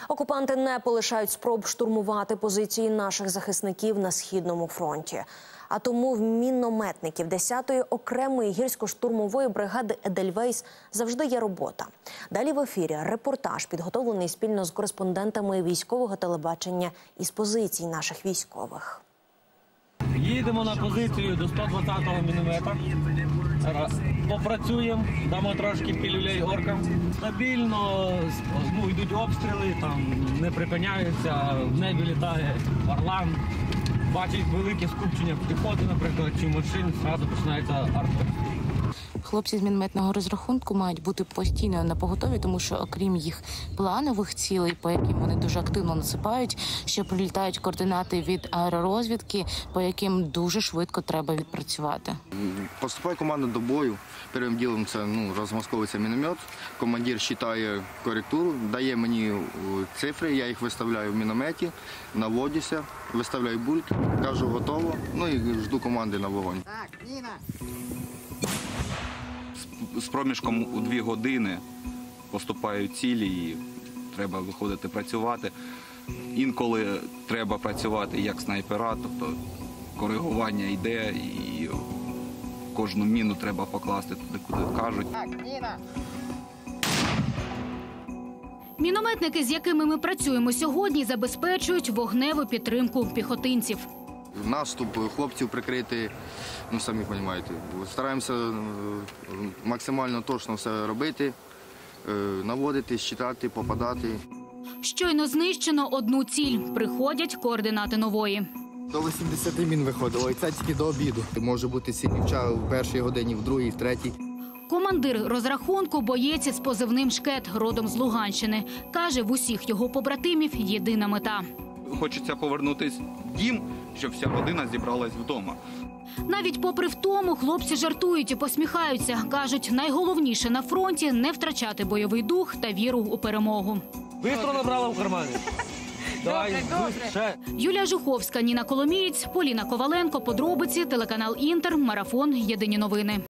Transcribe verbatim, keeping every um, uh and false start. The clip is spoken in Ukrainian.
Окупанти не полишають спроб штурмувати позиції наших захисників на Східному фронті. А тому в мінометників десятої окремої гірсько-штурмової бригади «Едельвейс» завжди є робота. Далі в ефірі репортаж, підготовлений спільно з кореспондентами військового телебачення із позицій наших військових. Їдемо на позицію до сто двадцятого міномета. Попрацюємо, дамо трошки пілюлей оркам. Стабільно ну, йдуть обстріли, там не припиняються, в небі літає орлан. Бачить велике скупчення піхоти, наприклад, чи машин, одразу починається артилерія. Хлопці з мінометного розрахунку мають бути постійно напоготові, тому що окрім їх планових цілей, по яким вони дуже активно насипають, ще прилітають координати від аеророзвідки, по яким дуже швидко треба відпрацювати. Поступає команда до бою. Першим ділом це ну, розмосковується міномет. Командир читає коректуру, дає мені цифри, я їх виставляю в мінометі, наводюся, виставляю бульк, кажу готово, ну і жду команди на вогонь. Так, Ніна! З проміжком у дві години поступають цілі і треба виходити працювати. Інколи треба працювати як снайпера, тобто коригування йде і кожну міну треба покласти туди, куди кажуть. Так, Ніна! Мінометники, з якими ми працюємо сьогодні, забезпечують вогневу підтримку піхотинців. Наступ хлопців прикрити, ну самі розумієте, стараємося максимально точно все робити, наводити, щитати, попадати. Щойно знищено одну ціль. Приходять координати нової. До вісімдесяти мін виходило, і це тільки до обіду. Може бути сінівча в першій годині, в другій, в третій. Командир розрахунку – боєць із позивним «Шкет», родом з Луганщини. Каже, в усіх його побратимів єдина мета. Хочеться повернутися в дім, щоб вся родина зібралась вдома. Навіть попри втому, хлопці жартують і посміхаються. Кажуть, найголовніше на фронті – не втрачати бойовий дух та віру у перемогу. Бистро набрала в кармані. Давай, ще. Юлія Жуховська, Ніна Коломієць, Поліна Коваленко, подробиці, телеканал «Інтер», марафон «Єдині новини».